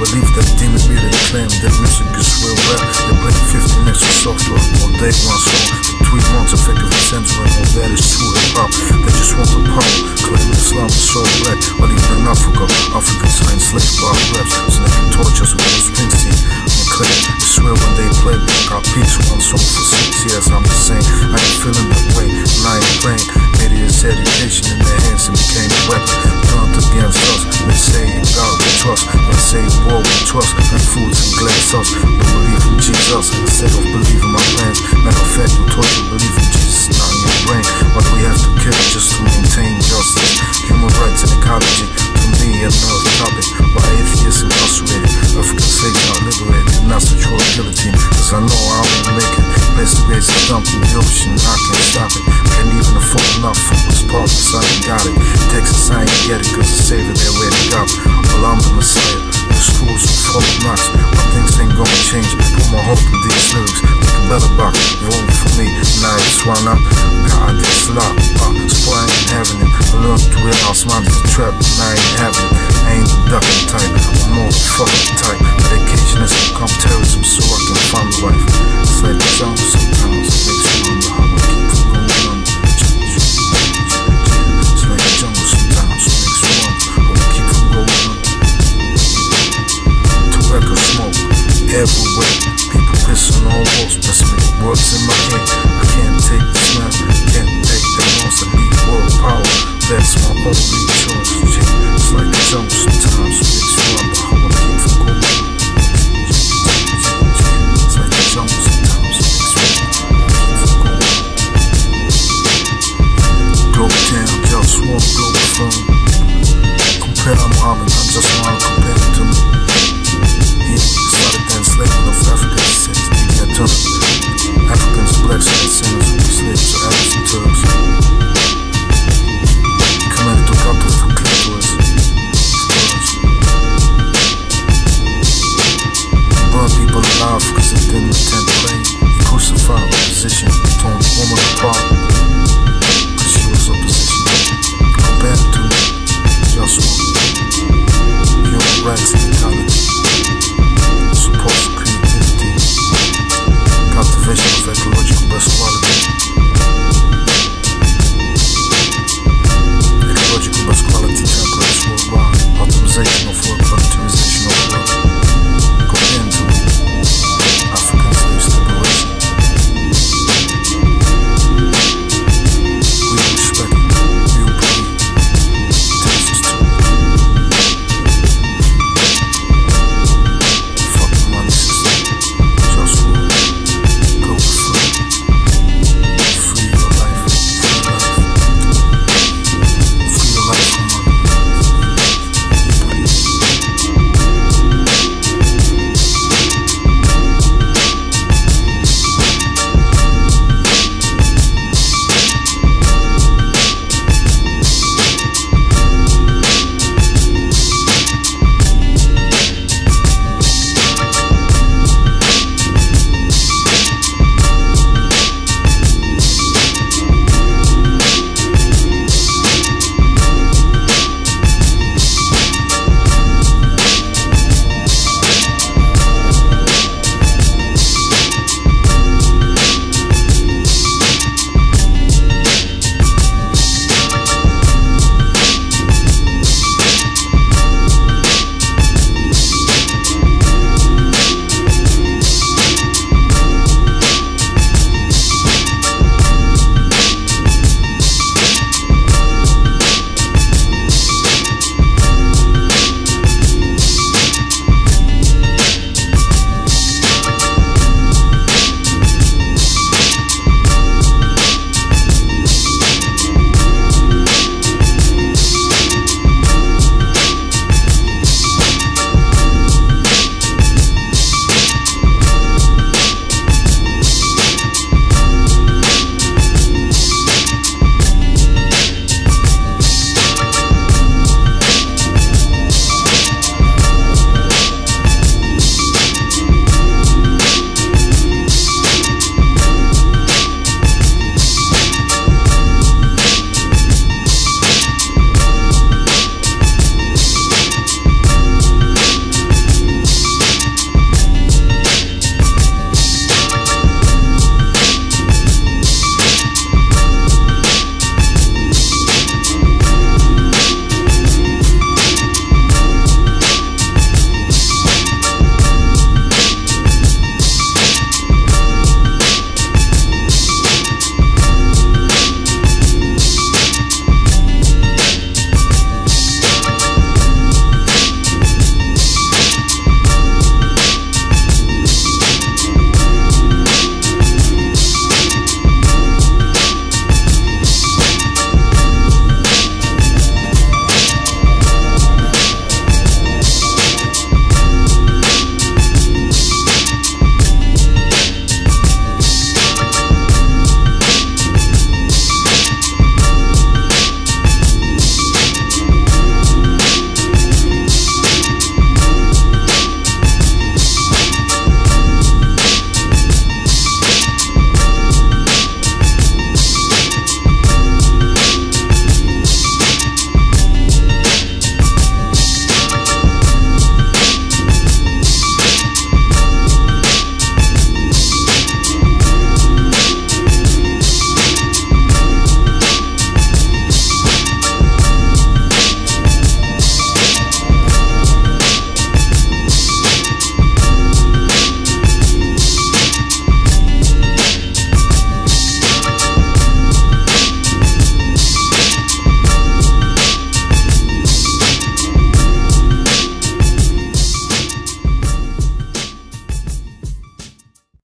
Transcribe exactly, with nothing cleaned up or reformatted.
believe that demon really claim that music is real rap. They play fifty minutes of soft rock on day one song. For three months effectively censoring all that is true hip-hop. They just want the power, claiming Islam is so black. While even in Africa, Africans are enslaved by raps, so they can torch us with those Springsteen and claim. I swear when they play, got peace one song for six years. I'm just saying, I ain't feeling that way, and I ain't praying. Idiots education in their hands and became a weapon. Turned against us, they say in God we trust, they say war we trust, and foods and glass us. But believe in Jesus instead of believing my plans. Matter of fact, we taught you believe in Jesus, not in your brain. Why do we have to kill just to maintain justice? Human rights and ecology, to me another topic. Why atheists incarcerated, African slaves not liberated, not sexual guillotine. Cause I know I won't make it. Best to raise a dump in the ocean, I can't stop it. Can't even afford enough for this partners, I ain't got it. Texas, I ain't get it, cause the savior they're where they got. Well, I'm the messiah, the schools with folk knocks. My things ain't gonna change, put my hope in these lyrics. Make a better box, vote for me, now it's one up. God, this lot, uh, so I ain't having it. I learned to realize mine is a trap, and I ain't having it. I ain't the ducking type, I'm more the fucking type. Medication has become terrorism, so I can find the life. It's like the jungle sometimes, it makes me wonder how I keep from going on. It's like the jungle sometimes, it makes me wonder how I keep from going on. Tobacco smoke everywhere, people pissing on walls, messing with words in my head. I can't take the smell, can't take the loss. I need world power, that's my only choice. It's like the jungle sometimes, it makes me wonder how I keep from going on. It's like the jungle sometimes, it makes me wonder how I keep from going on. Global town, JustWar, Globalfirm. Compare Muhammad, I just wanna compare him to me. He started then enslaving of Africans since the turn. Africans, blacks, and sinners who were slaves to Arabs and Turks. Commanded to cut off the clitoris. Burn people alive because they didn't attend praying. He crucified opposition, torn the woman apart because she was opposition. Compared to JustWar, human rights and ecology, support for creativity, cultivation of ecological best quality, ecological best quality templates worldwide, optimization